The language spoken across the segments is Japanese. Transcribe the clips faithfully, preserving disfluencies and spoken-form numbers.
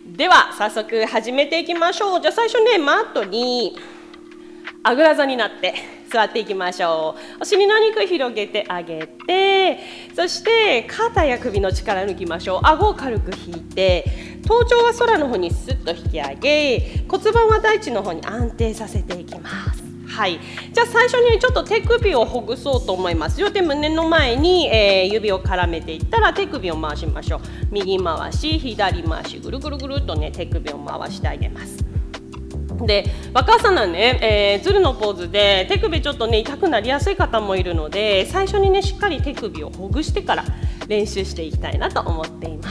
では早速始めていきましょう。じゃあ最初ね、マットにあぐら座になって座っていきましょう。お尻の肉広げてあげて、そして肩や首の力抜きましょう。顎を軽く引いて、頭頂は空の方にスッと引き上げ、骨盤は大地の方に安定させていきます。はい、じゃあ最初にちょっと手首をほぐそうと思います。両手胸の前に、えー、指を絡めていったら手首を回しましょう。右回し左回しぐるぐるぐるっとね手首を回してあげます。でバカーサナね、えー、ズルのポーズで手首ちょっとね痛くなりやすい方もいるので、最初にねしっかり手首をほぐしてから練習していきたいなと思っています。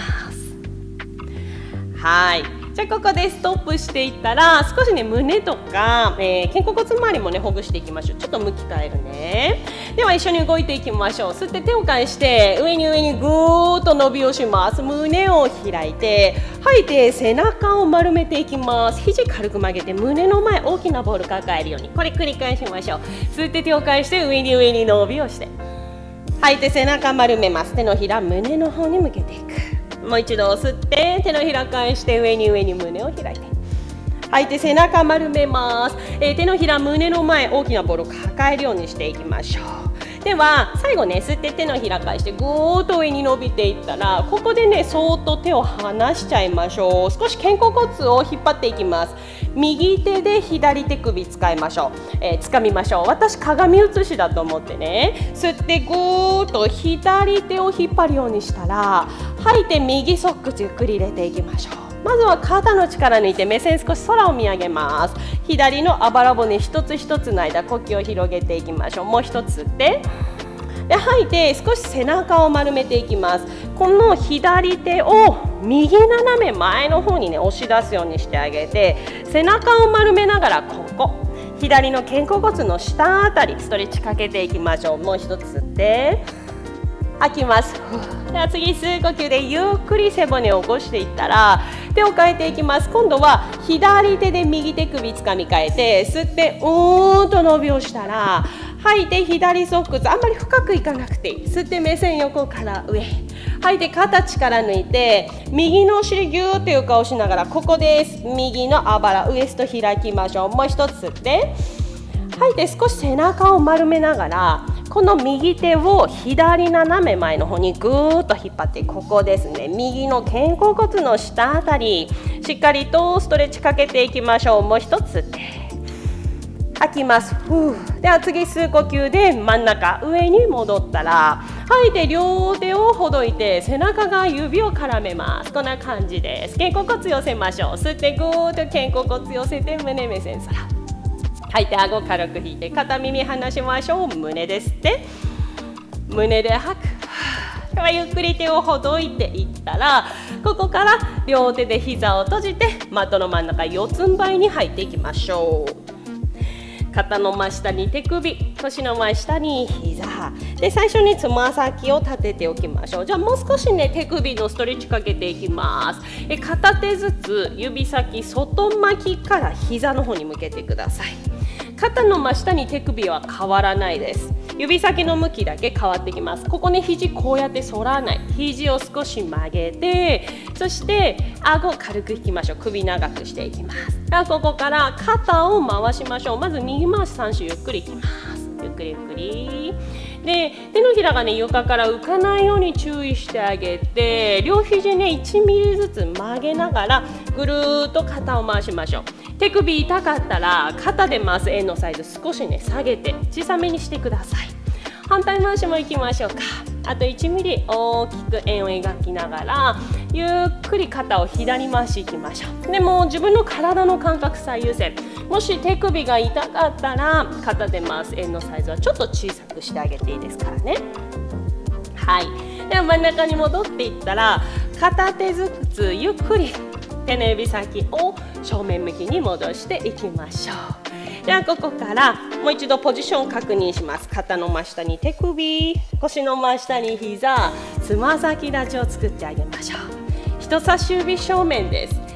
はい、じゃあここでストップしていったら少しね胸とか、えー、肩甲骨周りもねほぐしていきましょう。ちょっと向き変えるね。では一緒に動いていきましょう。吸って手を返して上に上にぐーっと伸びをします。胸を開いて吐いて背中を丸めていきます。肘軽く曲げて胸の前大きなボール抱えるように、これ繰り返しましょう。吸って手を返して上に上に伸びをして、吐いて背中丸めます。手のひら胸の方に向けていく。もう一度吸って手のひら返して上に上に胸を開いて、吐いて背中丸めます。えー、手のひら胸の前大きなボールを抱えるようにしていきましょう。では最後ね吸って手のひら返してぐーっと上に伸びていったら、ここでねそーっと手を離しちゃいましょう。少し肩甲骨を引っ張っていきます。右手で左手首使いましょう。えー、掴みましょう。私鏡写しだと思ってね、吸ってぐーっと左手を引っ張るようにしたら、吐いて右ソックスゆっくり入れていきましょう。まずは肩の力抜いて目線少し空を見上げます。左のあばら骨一つ一つの間呼吸を広げていきましょう。もう一つ吸ってで吐いて少し背中を丸めていきます。この左手を右斜め前の方にね押し出すようにしてあげて、背中を丸めながらここ左の肩甲骨の下あたりストレッチかけていきましょう。もう一つ吸って吐きます。では次吸う呼吸でゆっくり背骨を起こしていったら手を変えていきます。今度は左手で右手首つかみ替えて吸ってうーんと伸びをしたら、吐いて左ソックスあんまり深くいかなくていい。吸って目線横から上、吐いて肩力抜いて右のお尻ギューって床をしながらここです。右のあばらウエスト開きましょう。もう一つ吸って吐いて少し背中を丸めながらこの右手を左斜め前の方にぐーっと引っ張って、ここですね右の肩甲骨の下あたりしっかりとストレッチかけていきましょう。もう一つ吸って吐きます。ふうでは次吸う呼吸で真ん中上に戻ったら吐いて両手をほどいて背中が指を絡めます。こんな感じです。肩甲骨寄せましょう。吸ってぐーっと肩甲骨寄せて胸目線空、吐いて顎軽く引いて片耳離しましょう。胸で吸って胸で吐く。ではゆっくり手をほどいていったら、ここから両手で膝を閉じてマットの真ん中四つん這いに入っていきましょう。肩の真下に手首、腰の真下に膝で、最初につま先を立てておきましょう。じゃあもう少しね手首のストレッチかけていきます。え片手ずつ指先外巻きから膝の方に向けてください。肩の真下に手首は変わらないです。指先の向きだけ変わってきます。ここね肘こうやって反らない、肘を少し曲げて、そして顎を軽く引きましょう。首長くしていきます。ではここから肩を回しましょう。まず右回しさん周ゆっくりいきます。ゆっくりゆっくりで、手のひらがね床から浮かないように注意してあげて、両肘ねいちミリずつ曲げながらぐるーっと肩を回しましょう。手首痛かったら肩で回す円のサイズ少しね下げて小さめにしてください。反対回しもいきましょうか。あといちミリ大きく円を描きながらゆっくり肩を左回しいきましょう。でも自分の体の感覚最優先。もし手首が痛かったら肩で回す円のサイズはちょっと小さくしてあげていいですからね。はい、では真ん中に戻っていったら片手ずつゆっくり手の指先を正面向きに戻していきましょう。ではここからもう一度ポジションを確認します。肩の真下に手首、腰の真下に膝、つま先立ちを作ってあげましょう。人差し指正面です。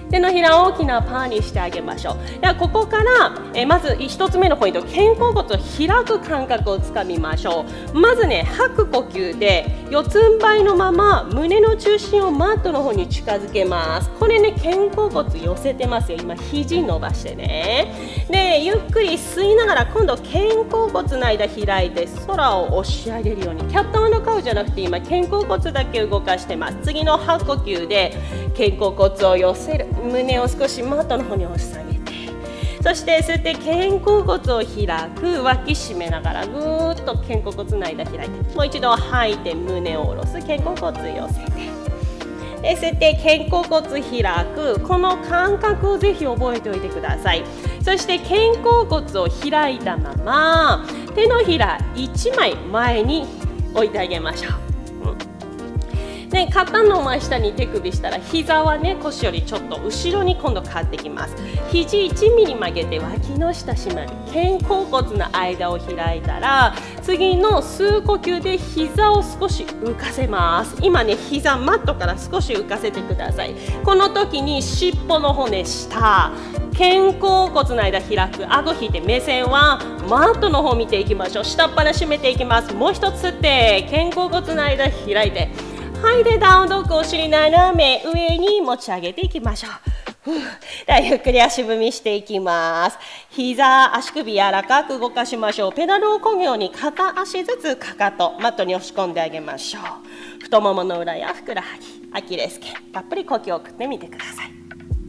手のひらを大きなパーにしてあげましょう。ではここから、えー、まずひとつめのポイント、肩甲骨を開く感覚をつかみましょう。まずね、吐く呼吸で四つん這いのまま胸の中心をマットの方に近づけます。これね、肩甲骨寄せてますよ。今肘伸ばしてね。でゆっくり吸いながら今度肩甲骨の間開いて空を押し上げるように、キャット&カウじゃなくて今肩甲骨だけ動かしてます。次の吐く呼吸で肩甲骨を寄せる、胸を少しマットの方に押し下げて、そして吸って肩甲骨を開く、脇締めながらぐーっと肩甲骨の間開いて、もう一度吐いて胸を下ろす、肩甲骨寄せて、で吸って肩甲骨開く、この感覚をぜひ覚えておいてください。そして肩甲骨を開いたまま手のひらいちまい前に置いてあげましょう。で肩の真下に手首したら膝はね、腰よりちょっと後ろに今度変わってきます。肘いちミリ曲げて脇の下締まる、肩甲骨の間を開いたら次の吸う呼吸で膝を少し浮かせます。今ね、膝マットから少し浮かせてください。この時に尻尾の骨下、肩甲骨の間開く、顎引いて目線はマットの方を見ていきましょう。下っ腹締めていきます。もう一つ吸って肩甲骨の間開いて、はいでダウンドッグ、お尻斜め上に持ち上げていきましょう。ではゆっくり足踏みしていきます。膝、足首柔らかく動かしましょう。ペダルを漕ぐように片足ずつかかとマットに押し込んであげましょう。太ももの裏やふくらはぎ、アキレス腱、たっぷり呼吸を送ってみてください。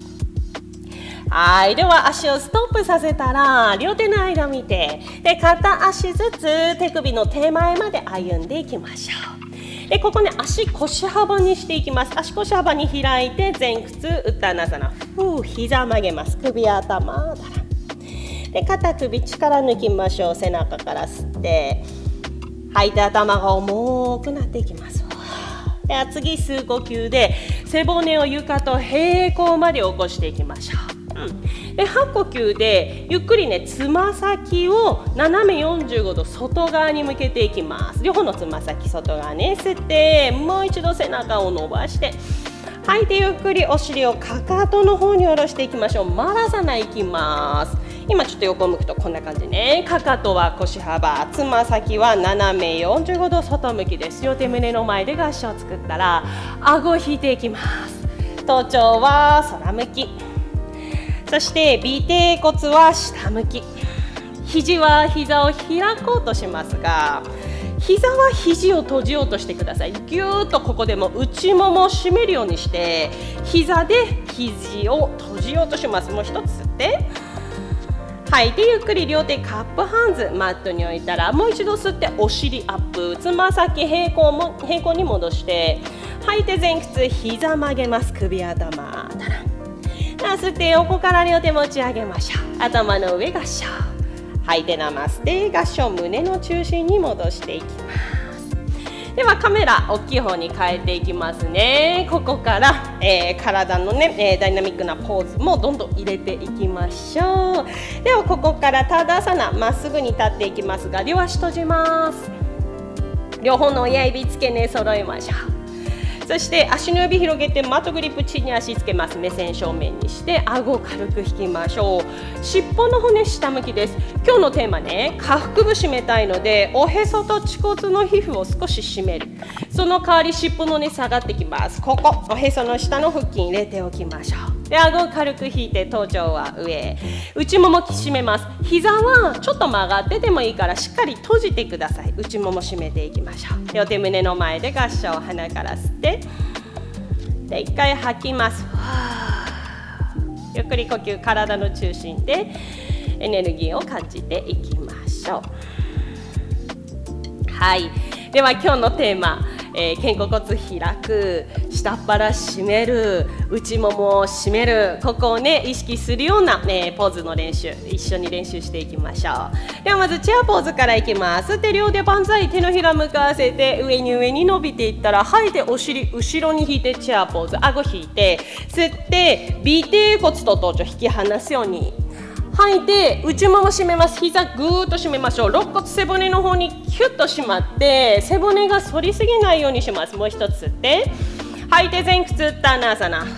はい、では足をストップさせたら両手の間見て、で片足ずつ手首の手前まで歩んでいきましょう。でここね、足腰幅にしていきます。足腰幅に開いて前屈ウッタナサナ、ふう膝曲げます。首頭だらで肩首力抜きましょう。背中から吸って吐いて頭が重くなっていきます。では次吸う呼吸で背骨を床と平行まで起こしていきましょう。うん、で吐く呼吸でゆっくりね、つま先を斜めよんじゅうごど外側に向けていきます。両方のつま先外側ね、吸ってもう一度背中を伸ばして、吐いてゆっくりお尻をかかとの方に下ろしていきましょう。マラサナいきます。今ちょっと横向くとこんな感じね。かかとは腰幅、つま先は斜めよんじゅうごど外向きです。両手胸の前で合掌を作ったら顎を引いていきます。頭頂は空向き、そして尾てい骨は下向き、肘は膝を開こうとしますが、膝は肘を閉じようとしてください。ぎゅーっとここでも内ももを締めるようにして膝で肘を閉じようとします。もう一つ吸って吐いてゆっくり両手カップハンズマットに置いたら、もう一度吸ってお尻アップ、つま先平行も平行に戻して吐いて前屈膝曲げます。首頭だら吸って横から両手持ち上げましょう。頭の上合掌、吐いてナマステ合掌、胸の中心に戻していきます。ではカメラ大きい方に変えていきますね。ここから、えー、体のね、えー、ダイナミックなポーズもどんどん入れていきましょう。ではここからタダーサナ、まっすぐに立っていきますが両足閉じます。両方の親指付け根揃えましょう。そして足の指広げてマットグリップ地に足つけます。目線正面にして顎を軽く引きましょう。尻尾の骨下向きです。今日のテーマね、下腹部締めたいのでおへそと恥骨の皮膚を少し締める。その代わり尻尾の根下がってきます。ここおへその下の腹筋入れておきましょう。で顎を軽く引いて頭頂は上、内もも締めます。膝はちょっと曲がっててもいいからしっかり閉じてください。内もも締めていきましょう。両手胸の前で合掌、鼻から吸ってで一回吐きます。ゆっくり呼吸、体の中心でエネルギーを感じていきましょう。はい、では今日のテーマ、えー、肩甲骨開く、下っ腹締める、内ももを締める、ここをね意識するような、ね、ポーズの練習一緒に練習していきましょう。ではまずチェアポーズからいきます。で両手万歳、手のひら向かわせて上に上に伸びていったら吐いてお尻後ろに引いてチェアポーズ、顎引いて吸って尾てい骨と頭頂引き離すように吐いて内もも締めます。膝ぐーっと締めましょう。肋骨背骨の方にキュッと締まって背骨が反りすぎないようにします。もう一つ吸って吐いて前屈ターナーサナ、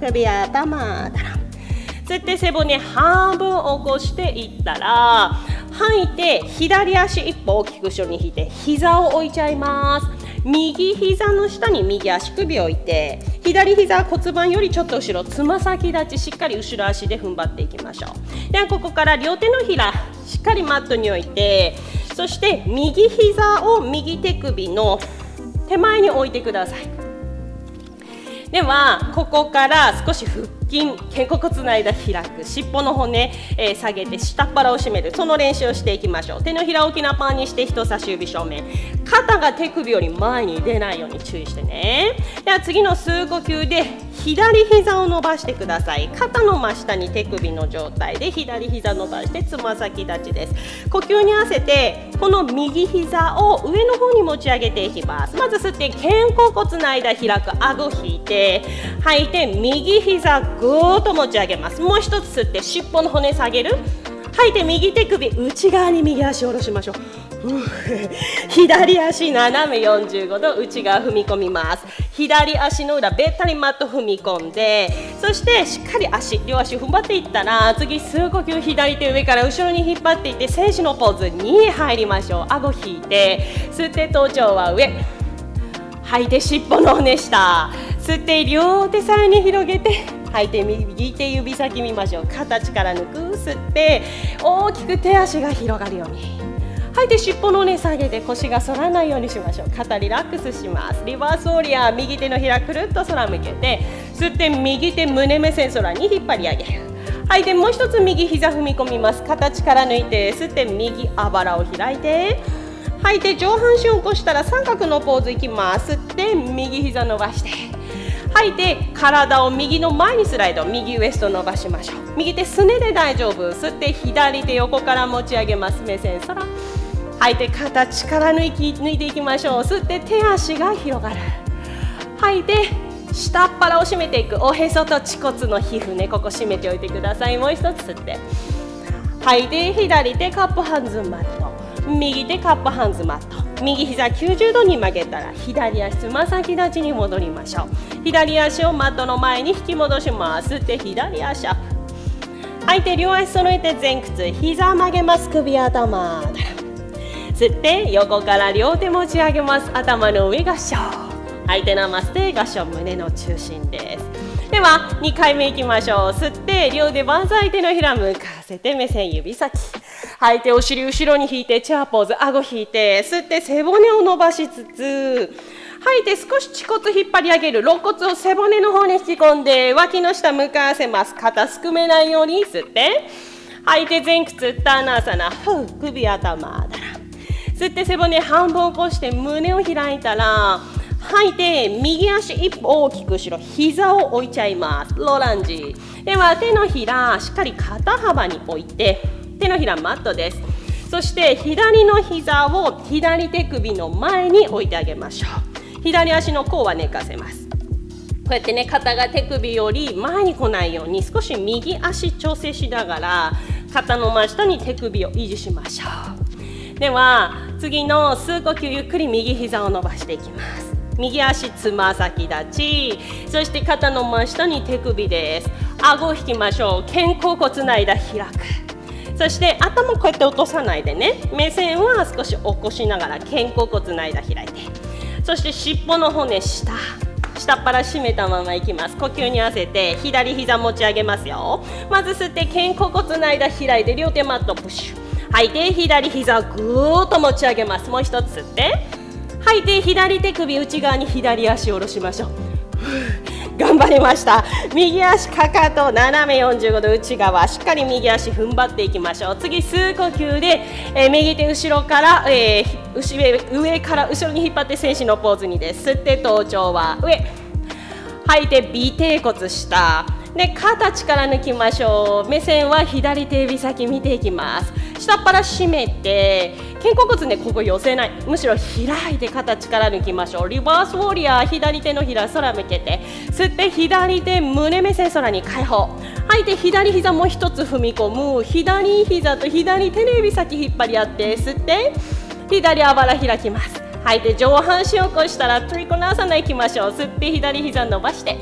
首頭だら。吸って背骨半分起こしていったら、吐いて左足一歩大きく後ろに引いて膝を置いちゃいます。右膝の下に右足首を置いて、左膝骨盤よりちょっと後ろ、つま先立ちしっかり後ろ足で踏ん張っていきましょう。ではここから両手のひらしっかりマットに置いて、そして右膝を右手首の手前に置いてください。ではここから少し腹筋、肩甲骨の間開く、尻尾の骨、えー、下げて下っ腹を締める、その練習をしていきましょう。手のひら大きなパンにして人差し指正面、肩が手首より前に出ないように注意してね。では次の吸う呼吸で左膝を伸ばしてください。肩の真下に手首の状態で左膝伸ばしてつま先立ちです。呼吸に合わせてこの右膝を上の方に持ち上げていきます。まず吸って肩甲骨の間開く、顎引いて吐いて右膝ぐーっと持ち上げます。もう一つ吸って尻尾の骨下げる、吐いて右手首内側に右足を下ろしましょう。左足斜めよんじゅうごど内側踏み込みます。左足の裏べったりマット踏み込んで、そしてしっかり足両足踏ん張っていったら、次吸う呼吸左手上から後ろに引っ張っていって戦士のポーズに入りましょう。顎引いて吸って頭頂は上、吐いて尻尾の骨下、吸って両手さらに広げて吐いて右手指先見ましょう。形から抜く、吸って大きく手足が広がるように、吐いて尻尾の根下げて腰が反らないようにしましょう。肩リラックスします。リバースウォリアー、右手のひらくるっと空向けて吸って右手胸目線空に引っ張り上げる。吐いてもう一つ右膝踏み込みます。形から抜いて吸って右あばらを開いて、吐いて上半身を起こしたら三角のポーズいきます。吸って右膝伸ばして、吐いて体を右の前にスライド、右ウエスト伸ばしましょう。右手すねで大丈夫。吸って左手横から持ち上げます。目線空、吐いて肩力抜き抜いていきましょう。吸って手足が広がる。吐いて下っ腹を締めていく。おへそと恥骨の皮膚ね、ここ締めておいてください。もう一つ吸って吐いて左手カップハンズマット、右手カップハンズマット、右膝きゅうじゅうどに曲げたら左足つま先立ちに戻りましょう。左足をマットの前に引き戻します。吸って左足アップ、吐いて両足揃えて前屈、膝曲げます。首頭、吸って横から両手持ち上げます。頭の上合掌、吐いてナマステ、合掌胸の中心です。ではにかいめいきましょう。吸って両手万歳、手のひら向かせて目線指先、吐いてお尻後ろに引いてチェアポーズ、顎引いて吸って背骨を伸ばしつつ、吐いて少し恥骨引っ張り上げる。肋骨を背骨の方に引き込んで脇の下向かわせます。肩すくめないように吸って吐いて前屈ターナーサナ、ふう首頭だら。吸って背骨半分起こして胸を開いたら、吐いて右足一歩大きく後ろ、膝を置いちゃいます。ローランジ。では手のひらしっかり肩幅に置いて、手のひらマットです。そして左の膝を左手首の前に置いてあげましょう。左足の甲は寝かせます。こうやってね、肩が手首より前に来ないように少し右足調整しながら肩の真下に手首を維持しましょう。では次の吸う呼吸、ゆっくり右膝を伸ばしていきます。右足つま先立ち、そして肩の真下に手首です。顎を引きましょう。肩甲骨の間開く。そして頭こうやって落とさないでね、目線は少し起こしながら肩甲骨の間開いて、そして尻尾の骨下、下っ腹締めたままいきます。呼吸に合わせて左膝持ち上げますよ。まず吸って肩甲骨の間開いて両手マットプッシュ、吐いて左膝ぐーっと持ち上げます。もう一つ吸って吐いて左手首内側に左足を下ろしましょう。頑張りました。右足かかと斜めよんじゅうごど内側、しっかり右足踏ん張っていきましょう。次吸う呼吸で、えー、右手後ろから、えー、上, 上から後ろに引っ張って戦士のポーズにです。吸って頭頂は上、吐いて尾てい骨下で肩力抜きましょう。目線は左手指先見ていきます。下っ腹締めて肩甲骨ね、ここ寄せない、むしろ開いて肩力抜きましょう。リバースウォリアー、左手のひら空向けて吸って左手胸目線空に開放、吐いて左膝もう一つ踏み込む。左膝と左手の指先引っ張り合って吸って左あばら開きます。吐いて上半身を起こしたらトリコナーサナ行きましょう。吸って左膝伸ばして、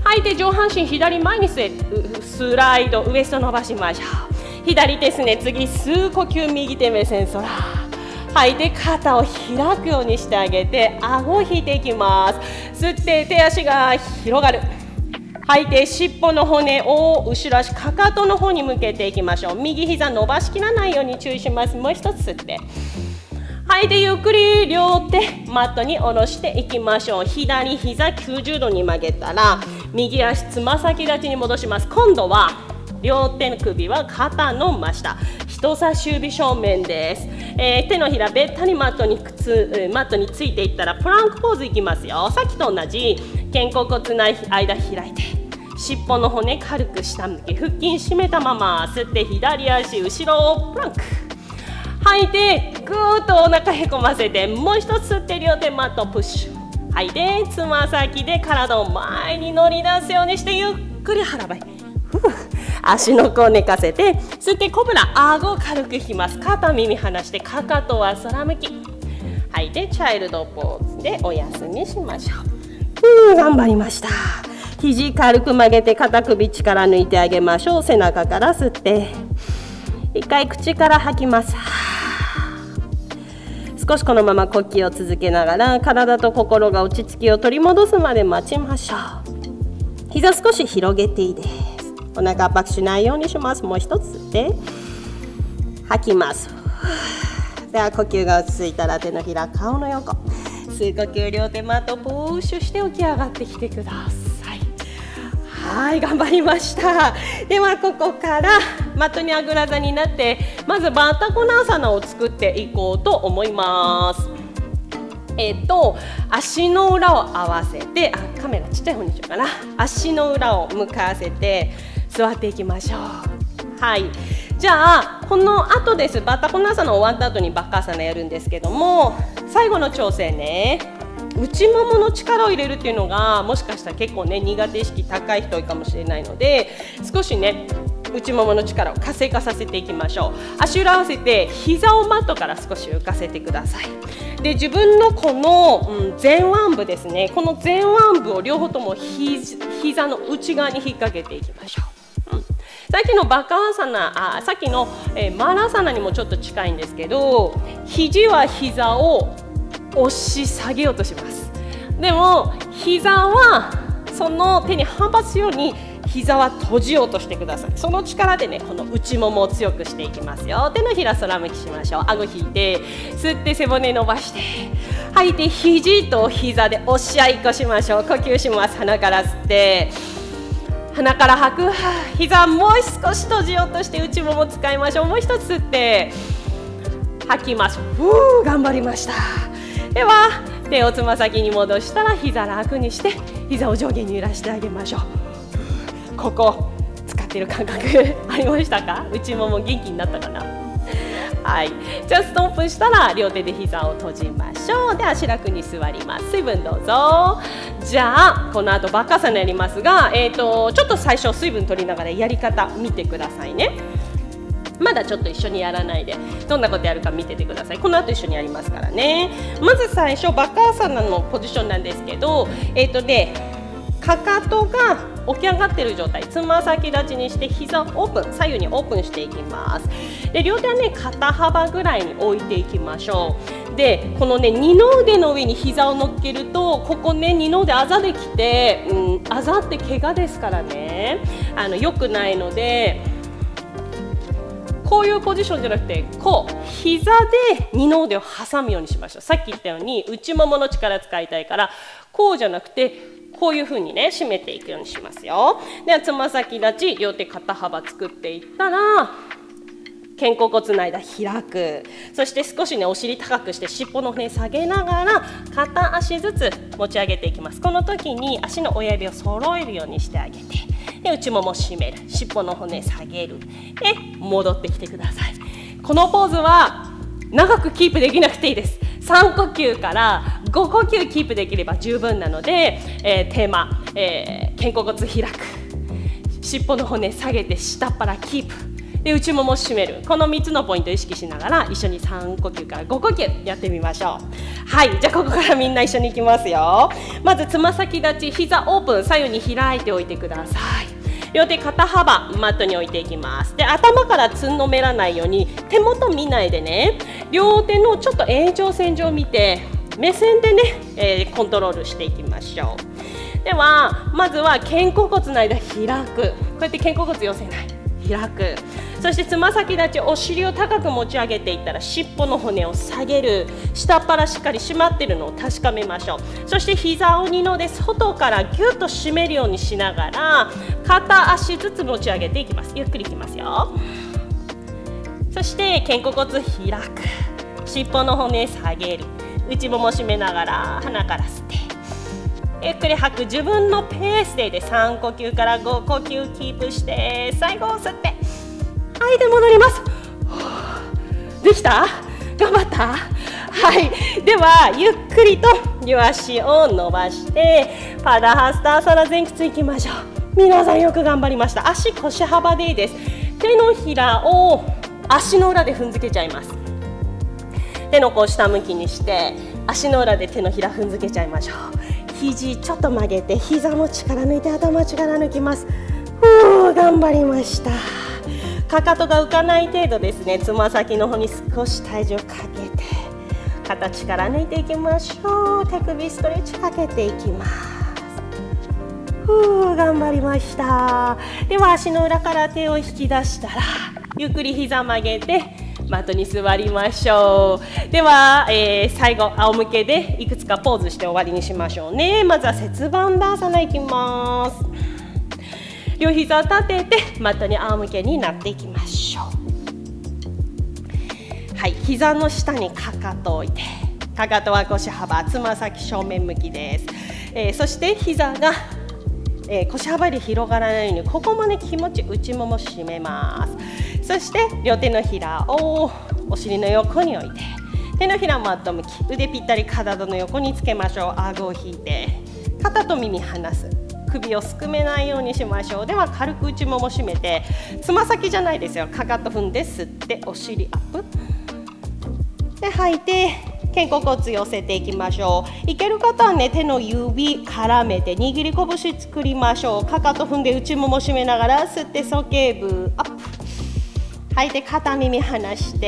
吐いて上半身左前に据えスライド、ウエスト伸ばしましょう。左手ですね。次吸う呼吸、右手目線空。吐いて肩を開くようにしてあげて、顎を引いていきます。吸って手足が広がる。吐いて尻尾の骨を後ろ足かかとの方に向けていきましょう。右膝伸ばしきらないように注意します。もう一つ吸って吐いてゆっくり両手マットに下ろしていきましょう。左膝きゅうじゅうどに曲げたら右足つま先立ちに戻します。今度は両手の首は肩の真下、人差し指正面です。えー、手のひらべったにマットにくつマットについていったらプランクポーズいきますよ。さっきと同じ肩甲骨の間開いて尻尾の骨軽く下向き、腹筋締めたまま吸って左足後ろプランク、吐いてぐーっとお腹へこませて、もう一つ吸って両手マットプッシュ、吐いてつま先で体を前に乗り出すようにしてゆっくり腹ばい、足の甲を寝かせて吸ってコブラ、顎を軽く引きます。肩耳離してかかとは空向き、吐いてチャイルドポーズでお休みしましょう。うん、頑張りました。肘軽く曲げて肩首力抜いてあげましょう。背中から吸って一回口から吐きます。少しこのまま呼吸を続けながら体と心が落ち着きを取り戻すまで待ちましょう。膝少し広げていいです。お腹圧迫しないようにします。もう一つ吸って吐きます。では呼吸が落ち着いたら手のひら顔の横、吸う呼吸両手マットプッシュして起き上がってきてください。はい、頑張りました。ではここからマットにあぐら座になってまずバッタコナーサナを作っていこうと思います。えっと足の裏を合わせて、あ、カメラちっちゃい方にしようかな。足の裏を向かわせて座っていきましょう。はい、じゃあこの後です。バッタコナーサナ終わった後にバッカーサナやるんですけども、最後の調整ね、内ももの力を入れるっていうのがもしかしたら結構ね苦手意識高い人多いかもしれないので、少しね内ももの力を活性化させていきましょう。足裏合わせて膝をマットから少し浮かせてください。で自分のこの、うん、前腕部ですね、この前腕部を両方ともひ膝の内側に引っ掛けていきましょう。うん、さっきのバカアーサナ、あさっきの、えー、マラサナにもちょっと近いんですけど、肘は膝を押し下げようとします。でも膝はその手に反発するように膝は閉じようとしてください。その力でねこの内ももを強くしていきますよ。手のひら空向きしましょう。顎引いて吸って背骨伸ばして吐いて肘と膝で押し合いっこしましょう。呼吸します。鼻から吸って鼻から吐く。膝もう少し閉じようとして内もも使いましょう。もう一つ吸って吐きます。ふう、頑張りました。では手をつま先に戻したら膝楽にして膝を上下に揺らしてあげましょう。ここ使ってる感覚ありましたか？内もも元気になったかな？はい、じゃあストップしたら両手で膝を閉じましょう。で足楽に座ります。水分どうぞ。じゃあこの後バッカーサナやりますが、えーとちょっと最初水分取りながらやり方見てくださいね。まだちょっと一緒にやらないでどんなことやるか見ててください。この後一緒にやりますからね。まず最初バッカーサナのポジションなんですけど、えっとねかかとが起き上がっている状態、つま先立ちにして膝をオープン、左右にオープンしていきます。で両手はね肩幅ぐらいに置いていきましょう。でこのね二の腕の上に膝を乗っけるとここね二の腕あざできて、うん、あざって怪我ですからね、あの良くないのでこういうポジションじゃなくてこう膝で二の腕を挟むようにしましょう。さっき言ったように内ももの力使いたいからこうじゃなくてこういう風にね締めていくようにしますよ。ではつま先立ち両手肩幅作っていったら肩甲骨の間開く。そして少しねお尻高くして尻尾の骨下げながら片足ずつ持ち上げていきます。この時に足の親指を揃えるようにしてあげて、で内もも締める、尻尾の骨下げる、で戻ってきてください。このポーズは長くキープできなくていいです。さんこきゅうからごこきゅうキープできれば十分なので、えー、テーマ、えー、肩甲骨開く、尻尾の骨下げて下っ腹キープで内もも締める。このみっつのポイントを意識しながら一緒にさんこきゅうからごこきゅうやってみましょう。はい、じゃあここからみんな一緒に行きますよ。まずつま先立ち、膝オープン、左右に開いておいてください。両手肩幅マットに置いていきます。で頭からつんのめらないように手元見ないでね、両手のちょっと延長線上を見て目線でね、えー、コントロールしていきましょう。ではまずは肩甲骨の間開く。こうやって肩甲骨寄せない、開く。そしてつま先立ち、お尻を高く持ち上げていったら尻尾の骨を下げる。下っ腹しっかり締まっているのを確かめましょう。そして膝を二ので外からギュッと締めるようにしながら片足ずつ持ち上げていきます。ゆっくりいきますよ。そして肩甲骨開く、尻尾の骨下げる。内もも締めながら鼻から吸って、ゆっくり吐く。自分のペースででさんこきゅうからごこきゅうキープして、最後吸って、はい、で戻ります。できた？頑張った？はい、ではゆっくりと両足を伸ばしてパダハスターサラ前屈いきましょう。皆さんよく頑張りました。足腰幅でいいです。手のひらを足の裏で踏んづけちゃいます。手の甲を下向きにして足の裏で手のひら踏んづけちゃいましょう。肘ちょっと曲げて膝も力抜いて頭力抜きます。ふう、頑張りました。かかとが浮かない程度ですね。つま先の方に少し体重をかけて肩力抜いていきましょう。手首ストレッチかけていきます。ふう、頑張りました。では足の裏から手を引き出したらゆっくり膝曲げてマットに座りましょう。では、えー、最後仰向けでいくつかポーズして終わりにしましょうね。まずは節板ダーサナいきます。両膝を立ててマットに仰向けになっていきましょう。はい、膝の下にかかとを置いて、かかとは腰幅、つま先正面向きです。えー、そして膝が、えー、腰幅で広がらないようにここまで気持ち内もも締めます。そして両手のひらをお尻の横に置いて、手のひらマット向き、腕ぴったり体の横につけましょう。顎を引いて肩と耳離す。首をすくめないようにしましょう。では軽く内もも締めて、つま先じゃないですよ。かかと踏んで吸ってお尻アップで吐いて肩甲骨寄せていきましょう。いける方はね、手の指絡めて握り拳作りましょう。かかと踏んで内もも締めながら吸って鼠径部アップ、吐いて肩耳離して、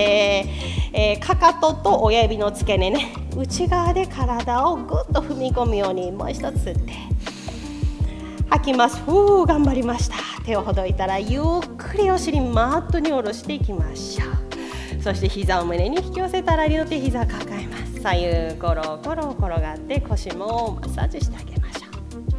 えー、かかとと親指の付け根ね、内側で体をぐっと踏み込むようにもう一つ吸って吐きます。ふう、頑張りました。手をほどいたらゆっくりお尻マットに下ろしていきましょう。そして膝を胸に引き寄せたら両手膝抱えます。左右コロコロ転がって腰もマッサージしてあげましょ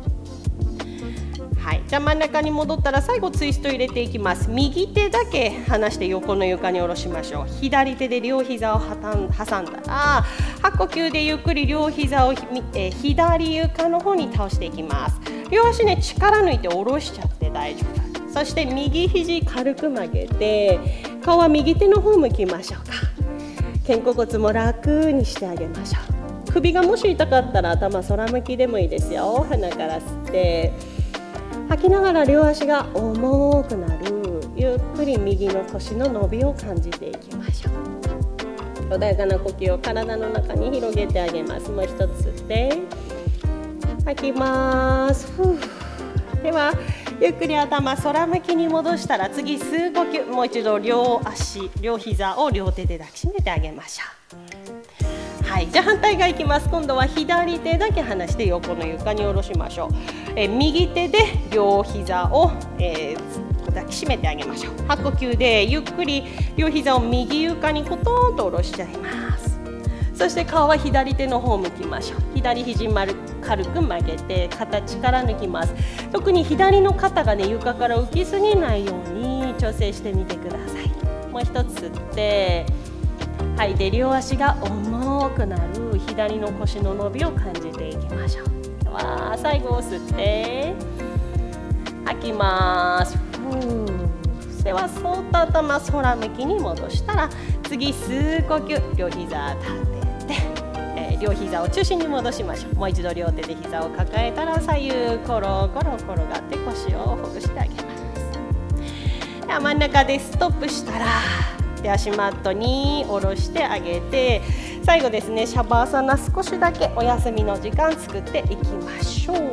う。はい、じゃあ真ん中に戻ったら最後ツイスト入れていきます。右手だけ離して横の床に下ろしましょう。左手で両膝を挟んだら吐く呼吸でゆっくり両膝を、えー、左床の方に倒していきます。両足ね、力抜いて下ろしちゃって大丈夫。そして右肘軽く曲げて顔は右手の方向きましょうか。肩甲骨も楽にしてあげましょう。首がもし痛かったら頭空向きでもいいですよ。鼻から吸って吐きながら両足が重くなる。ゆっくり右の腰の伸びを感じていきましょう。穏やかな呼吸を体の中に広げてあげます。もう一つ吸って吐きます。ふう。ではゆっくり頭空向きに戻したら次吸う呼吸、もう一度両足両膝を両手で抱きしめてあげましょう。はい、じゃあ反対側いきます。今度は左手だけ離して横の床に下ろしましょう。え右手で両膝を、えー、抱きしめてあげましょう。吐く呼吸でゆっくり両膝を右床にコトンと下ろしちゃいます。そして顔は左手の方向きましょう。左肘丸軽く曲げて肩力抜きます。特に左の肩がね、床から浮きすぎないように調整してみてください。もう一つ吸って吐いて両足が重くなる左の腰の伸びを感じていきましょう。では最後吸って吐きます。ではそっと頭空向きに戻したら次吸う呼吸、両膝立て両膝を中心に戻しましょう。もう一度両手で膝を抱えたら左右コロコロ転がって腰をほぐしてあげます。 真ん中でストップしたら手足マットに下ろしてあげて、最後ですね、シャバーサナ少しだけお休みの時間作っていきましょう。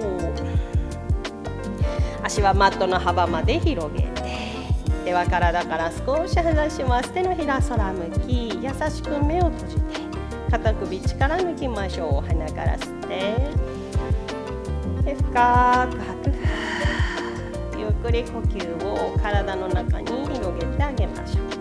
足はマットの幅まで広げて、手は体から少し離します。手のひら空向き、優しく目を閉じて肩首力抜きましょう。鼻から吸ってで深く吐く。ゆっくり呼吸を体の中に広げてあげましょう。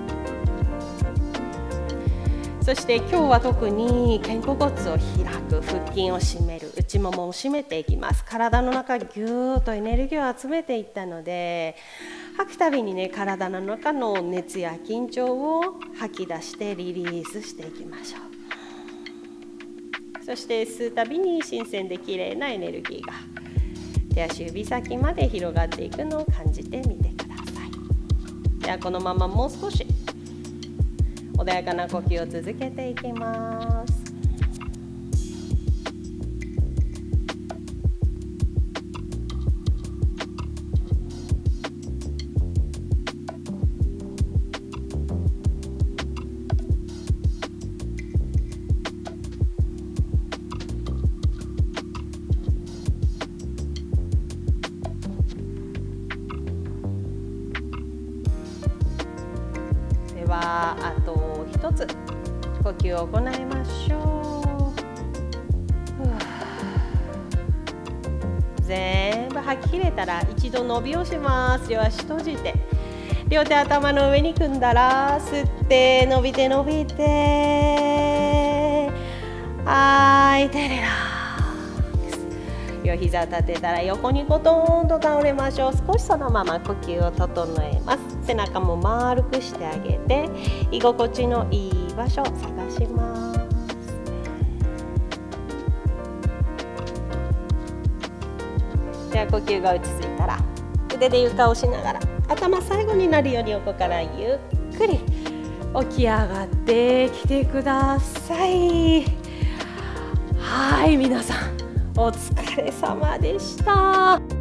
そして今日は特に肩甲骨を開く、腹筋を締める、内ももを締めていきます。体の中ぎゅーっとエネルギーを集めていったので、吐くたびにね、体の中の熱や緊張を吐き出してリリースしていきましょう。そして吸うたびに新鮮で綺麗なエネルギーが手足指先まで広がっていくのを感じてみてください。ではこのままもう少し穏やかな呼吸を続けていきます。ではあと一つ呼吸を行いましょう。全部吐き切れたら一度伸びをします。両足閉じて両手頭の上に組んだら吸って伸びて伸びて吐いてリラックス。両膝立てたら横にコトンと倒れましょう。少しそのまま呼吸を整えます。背中も丸くしてあげて居心地のいい場所を探します。では呼吸が落ち着いたら腕で床を押しながら頭最後になるように横からゆっくり起き上がってきてください。はい、皆さんお疲れ様でした。